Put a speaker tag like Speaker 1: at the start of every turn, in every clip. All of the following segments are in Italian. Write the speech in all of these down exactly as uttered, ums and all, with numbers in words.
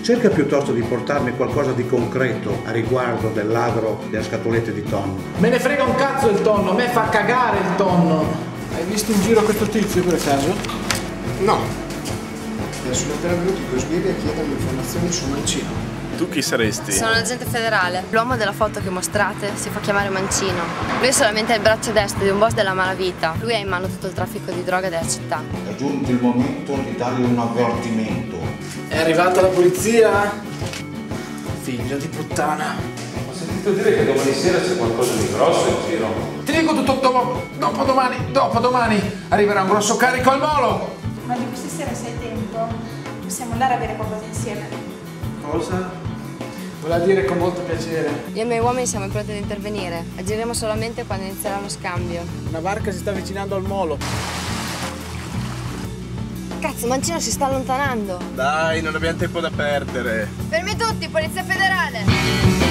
Speaker 1: Cerca piuttosto di portarmi qualcosa di concreto a riguardo del ladro delle scatolette di tonno.
Speaker 2: Me ne frega un cazzo il tonno, a me fa cagare il tonno. Hai visto in giro questo tizio per caso?
Speaker 3: No. Sono appena venuti due sbirri a chiedermi informazioni su Mancino.
Speaker 4: Tu chi saresti?
Speaker 5: Sono un agente federale. L'uomo della foto che mostrate si fa chiamare Mancino. Lui è solamente il braccio destro di un boss della malavita. Lui ha in mano tutto il traffico di droga della città.
Speaker 1: È giunto il momento di dargli un avvertimento.
Speaker 2: È arrivata la polizia? Figlio di puttana.
Speaker 4: Ho sentito dire che domani sera c'è qualcosa di grosso in giro.
Speaker 2: Ti dico tutto dopo, dopo domani, dopo domani arriverà un grosso carico al molo.
Speaker 6: Ma di questa sera se hai tempo, possiamo andare a bere qualcosa insieme.
Speaker 2: Cosa? Voleva dire con molto piacere.
Speaker 5: Io e i miei uomini siamo pronti ad intervenire. Agiremo solamente quando inizierà lo scambio.
Speaker 2: Una barca si sta avvicinando al molo.
Speaker 5: Cazzo, Mancino si sta allontanando.
Speaker 4: Dai, non abbiamo tempo da perdere.
Speaker 5: Fermi tutti, polizia federale!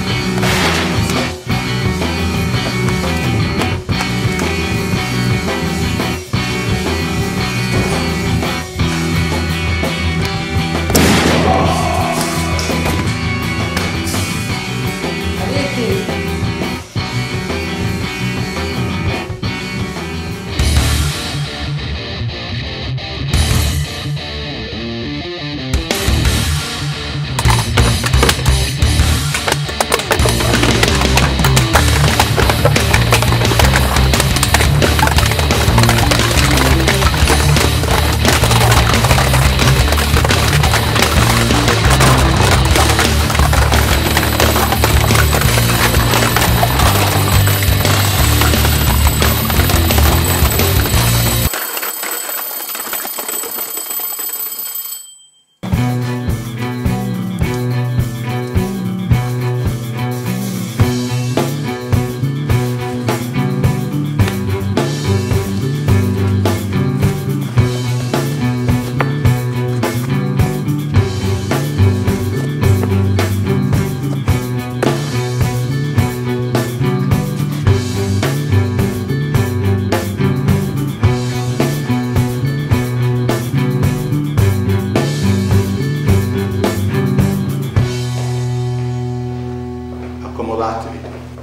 Speaker 1: Accomodatevi.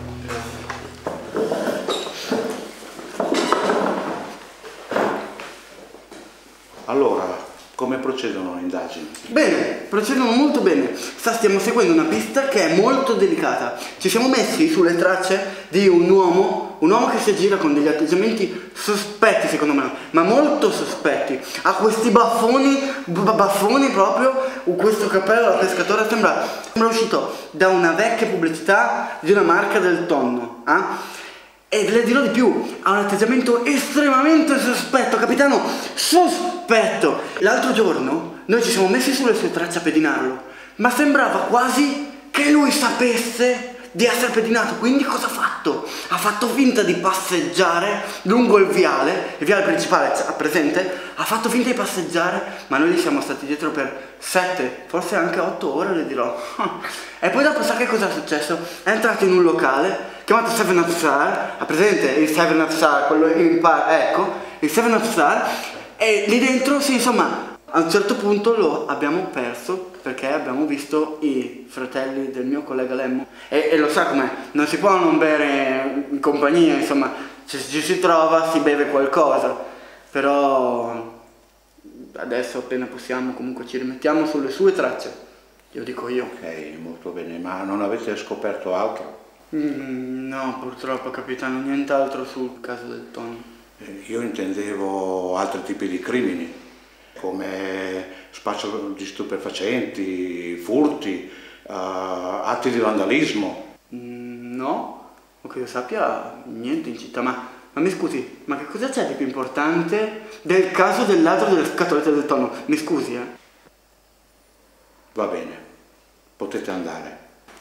Speaker 1: Allora, come procedono le indagini?
Speaker 7: Bene, procedono molto bene. Sta stiamo seguendo una pista che è molto delicata. Ci siamo messi sulle tracce di un uomo, un uomo che si aggira con degli atteggiamenti sospetti secondo me, ma molto sospetti. Ha questi baffoni, baffoni proprio, questo cappello da pescatore sembra, sembra uscito da una vecchia pubblicità di una marca del tonno. Eh? E le dirò di più, ha un atteggiamento estremamente sospetto, capitano, sospetto. L'altro giorno noi ci siamo messi sulle sue tracce a pedinarlo, ma sembrava quasi che lui sapesse di essere pedinato. Quindi cosa ha fatto? Ha fatto finta di passeggiare lungo il viale, il viale principale, ha presente? Ha fatto finta di passeggiare, ma noi gli siamo stati dietro per sette, forse anche otto ore, le dirò. E poi dopo sa che cosa è successo? È entrato in un locale chiamato Seven Up Star, ha presente il Seven Up Star, quello in par, ecco, il Seven Up Star, e lì dentro, sì, insomma, a un certo punto lo abbiamo perso perché abbiamo visto i fratelli del mio collega Lemmo e, e lo sa com'è, non si può non bere in compagnia, insomma, se ci si trova si beve qualcosa, però adesso appena possiamo comunque ci rimettiamo sulle sue tracce, io dico io.
Speaker 1: Ok, molto bene, ma non avete scoperto altro?
Speaker 7: Mm, no, purtroppo capitano, nient'altro sul caso del tonno.
Speaker 1: Eh, io intendevo altri tipi di crimini, come spaccio di stupefacenti, furti, uh, atti di vandalismo.
Speaker 7: Mm, no, o che io sappia niente in città, ma, ma mi scusi, ma che cosa c'è di più importante del caso del ladro delle scatolette del tonno? Mi scusi, eh.
Speaker 1: Va bene, potete andare.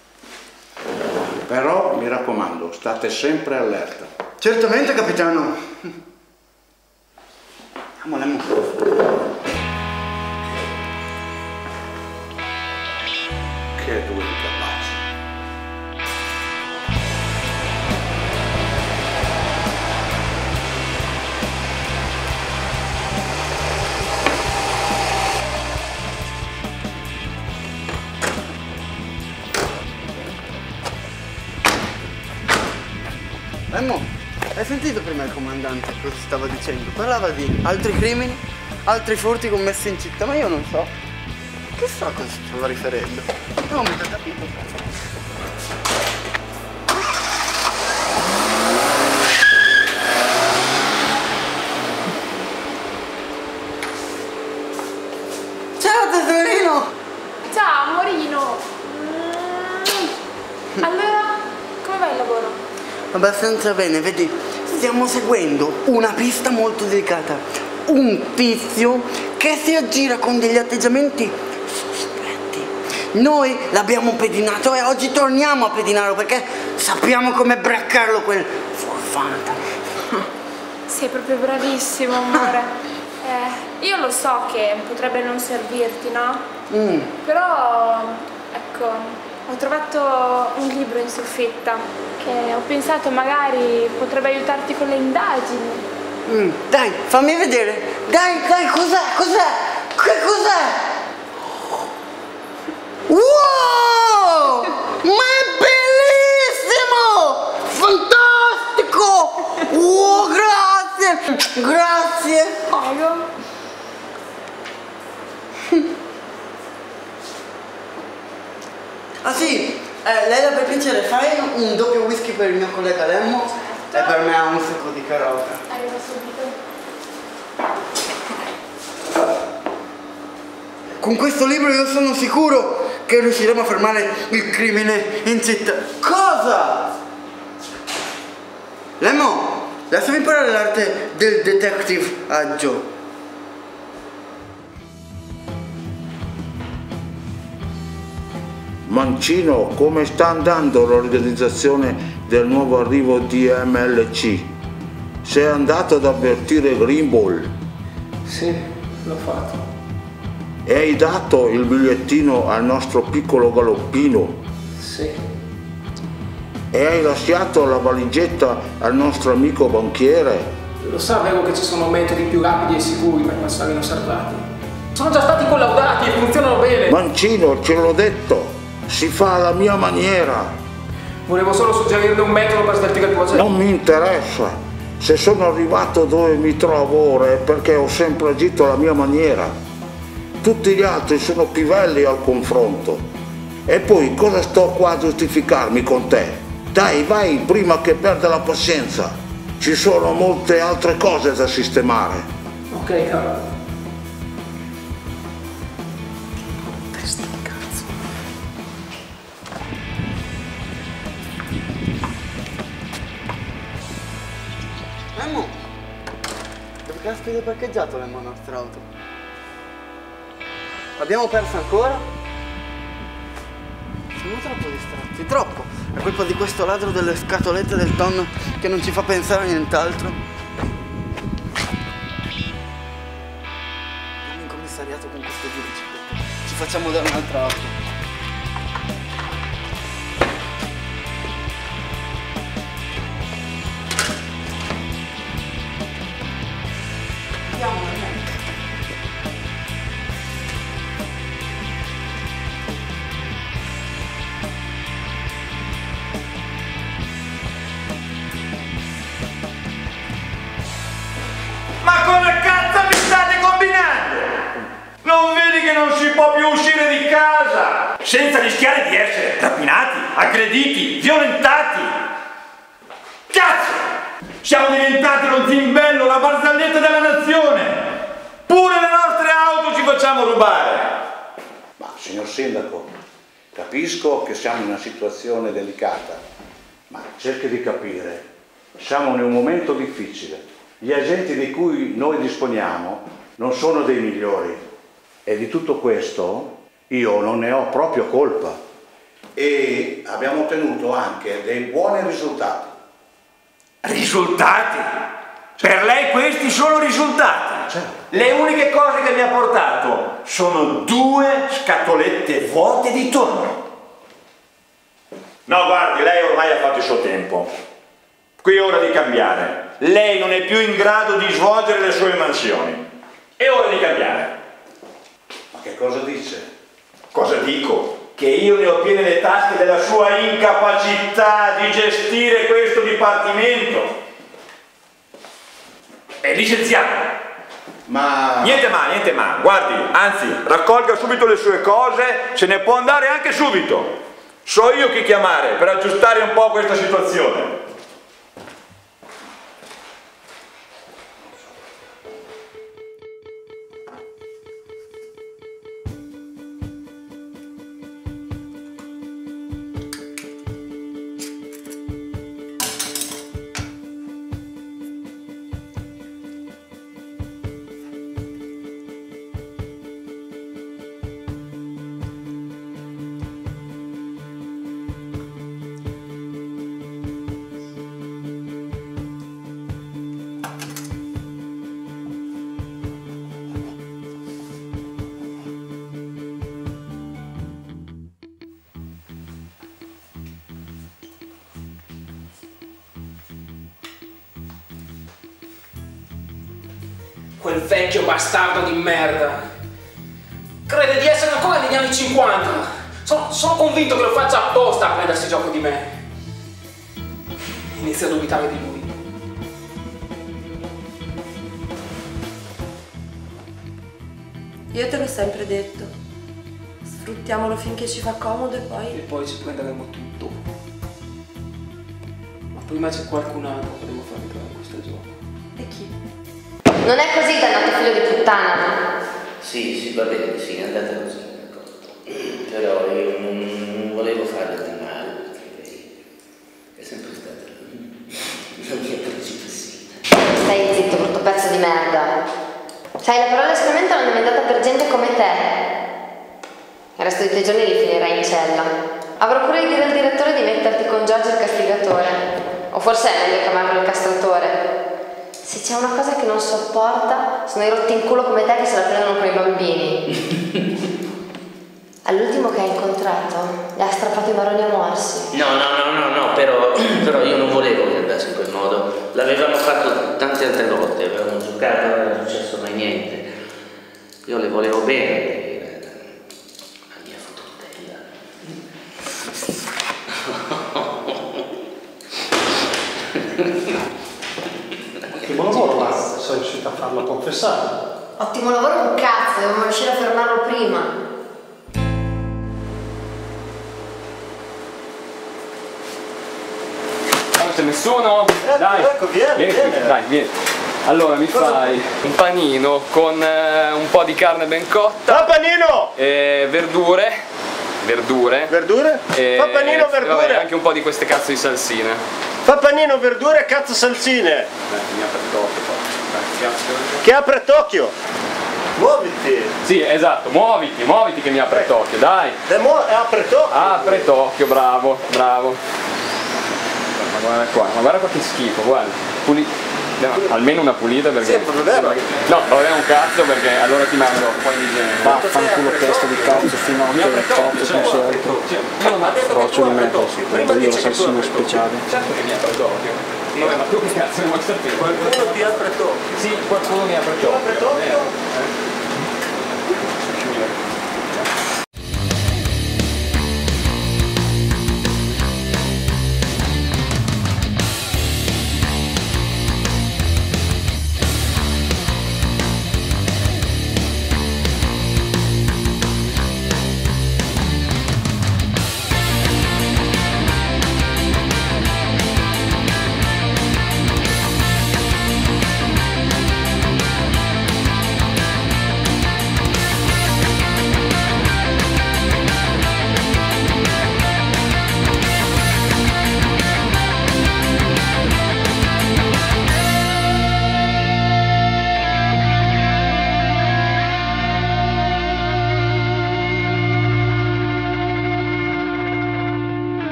Speaker 1: Però mi raccomando, state sempre allerta.
Speaker 7: Certamente, capitano. Andiamo, andiamo.
Speaker 1: Che due incapaci.
Speaker 7: sentito prima il comandante cosa stava dicendo? Parlava di altri crimini, altri furti commessi in città, ma io non so. Chissà a cosa si stava riferendo. Non ho mica capito. Ciao tesorino!
Speaker 6: Ciao amorino! Mm. Allora, come va il lavoro?
Speaker 7: Abbastanza bene, vedi, stiamo seguendo una pista molto delicata. Un tizio che si aggira con degli atteggiamenti sospetti. Noi l'abbiamo pedinato e oggi torniamo a pedinarlo perché sappiamo come braccarlo quel furfante.
Speaker 6: Sei proprio bravissimo, amore. Eh, io lo so che potrebbe non servirti, no?
Speaker 7: Mm.
Speaker 6: Però, ecco, ho trovato un libro in soffitta che ho pensato magari potrebbe aiutarti con le indagini.
Speaker 7: Mm. Dai, fammi vedere. Dai, dai, cos'è? Cos'è? Che cos'è? Wow! Ma è bellissimo! Fantastico! Wow, grazie! Grazie!
Speaker 6: Prego.
Speaker 7: Ah sì, eh, Leila, per piacere fai un doppio whisky per il mio collega Lemmo?
Speaker 6: Certo.
Speaker 7: E per me ha un succo di carota.
Speaker 6: Arrivo subito.
Speaker 7: Con questo libro io sono sicuro che riusciremo a fermare il crimine in città. Cosa? Lemmo, lasciami imparare l'arte del detective a Joe.
Speaker 1: Mancino, come sta andando l'organizzazione del nuovo arrivo D M L C? Sei andato ad avvertire Greenball?
Speaker 2: Sì, l'ho fatto.
Speaker 1: E hai dato il bigliettino al nostro piccolo galoppino?
Speaker 2: Sì.
Speaker 1: E hai lasciato la valigetta al nostro amico banchiere?
Speaker 2: Lo sapevo che ci sono metodi più rapidi e sicuri per passare inosservati. Sono già stati collaudati e funzionano bene.
Speaker 1: Mancino, ce l'ho detto, si fa alla mia maniera.
Speaker 2: Volevo solo suggerirle un metodo per sveltire il progetto.
Speaker 1: Non mi interessa. Se sono arrivato dove mi trovo ora è perché ho sempre agito alla mia maniera. Tutti gli altri sono pivelli al confronto. E poi cosa sto qua a giustificarmi con te? Dai, vai prima che perda la pazienza. Ci sono molte altre cose da sistemare.
Speaker 2: Ok, caro.
Speaker 7: Lemmo, dove caspita è parcheggiato Lemmo la nostra auto? L'abbiamo persa ancora? Siamo troppo distratti, troppo! È colpa di questo ladro delle scatolette del tonno che non ci fa pensare a nient'altro. Andiamo in commissariato con queste due biciclette. Ci facciamo dare un'altra auto. Andiamo, andiamo.
Speaker 4: Ma come cazzo mi state combinando? Non vedi che non si può più uscire di casa senza rischiare di essere rapinati, aggrediti, violentati? Cazzo! Siamo diventati lo zimbello, la barzelletta della nazione! Pure le nostre auto ci facciamo rubare!
Speaker 1: Ma signor Sindaco, capisco che siamo in una situazione delicata, ma cerchi di capire, siamo in un momento difficile. Gli agenti di cui noi disponiamo non sono dei migliori e di tutto questo io non ne ho proprio colpa. E abbiamo ottenuto anche dei buoni risultati.
Speaker 4: Risultati? Per lei questi sono risultati?
Speaker 1: Certo.
Speaker 4: Le uniche cose che mi ha portato sono due scatolette vuote di tonno. No, guardi, lei ormai ha fatto il suo tempo. Qui è ora di cambiare. Lei non è più in grado di svolgere le sue mansioni. È ora di cambiare.
Speaker 1: Ma che cosa dice?
Speaker 4: Cosa dico? Che io ne ho piene le tasche della sua incapacità di gestire questo dipartimento. è licenziato.
Speaker 1: Ma...
Speaker 4: Niente ma, niente ma, guardi, anzi, raccolga subito le sue cose, se ne può andare anche subito. So io chi chiamare per aggiustare un po' questa situazione.
Speaker 2: Quel vecchio bastardo di merda. Crede di essere ancora negli anni cinquanta. Sono, sono convinto che lo faccia apposta a prendersi gioco di me. Inizio a dubitare di lui.
Speaker 8: Io te l'ho sempre detto. Sfruttiamolo finché ci fa comodo e poi...
Speaker 2: E poi ci prenderemo tutto. Ma prima c'è qualcun altro che devo far entrare in questo gioco.
Speaker 8: E chi?
Speaker 5: Non è così, dannato figlio di puttana.
Speaker 9: Sì, sì, va bene, sì, è andata così, d'accordo. Però io non, non volevo farle del male, perché lei è sempre stata la mia principessina.
Speaker 5: Stai zitto, brutto pezzo di merda. Sai, le parole escremento l'hanno inventata per gente come te. Il resto dei tuoi giorni li finirai in cella. Avrò cura di dire al direttore di metterti con Giorgio il castigatore. O forse è meglio chiamarlo il castratore. Se c'è una cosa che non sopporta, sono i rotti in culo come te che se la prendono con i bambini. All'ultimo che hai incontrato, gli ha strappato i maroni a morsi.
Speaker 9: No, no, no, no, no, però, però io non volevo che andasse in quel modo. L'avevamo fatto tante altre volte, avevamo giocato, non era successo mai niente. Io le volevo bene, perché era la mia fotortella.
Speaker 10: Ottimo lavoro, ma sei riuscito a farlo confessare.
Speaker 5: Ottimo lavoro un cazzo, dobbiamo riuscire a fermarlo prima.
Speaker 11: Non c'è nessuno?
Speaker 10: Ecco,
Speaker 11: Dai,
Speaker 10: ecco, vieni,
Speaker 11: vieni
Speaker 10: vieni.
Speaker 11: qui, dai, vieni. Allora mi fai un panino con eh, un po' di carne ben cotta.
Speaker 10: Fa panino!
Speaker 11: E verdure. Verdure.
Speaker 10: Verdure?
Speaker 11: E,
Speaker 10: Fa panino,
Speaker 11: e
Speaker 10: verdure.
Speaker 11: vabbè, anche un po' di queste cazzo di salsine.
Speaker 10: Fa panino, verdure e cazzo salsine.
Speaker 11: Dai, mi apre tocchio qua. Dai, cazzo.
Speaker 10: Che apre Tokyo. Muoviti.
Speaker 11: Sì, esatto, muoviti, muoviti che mi apre tocchio, dai.
Speaker 10: E mo apre Tokyo.
Speaker 11: Apre tocchio, bravo, bravo. Ma guarda qua, ma guarda qua che schifo, guarda. Puli... No, almeno una pulita perché...
Speaker 10: Sì, non è vero.
Speaker 11: No, non è un cazzo perché allora ti mando un po' di genere.
Speaker 3: Vaffanculo testa di cazzo, finocchio, cazzo, senza altro. Approccio di me, prendo io la salsina speciale.
Speaker 11: Certo che mi apre tocchio. Vabbè, ma tu che cazzo ne vuoi sapere?
Speaker 10: Qualcuno ti apre Tokyo.
Speaker 11: Sì, qualcuno mi apre tocchio.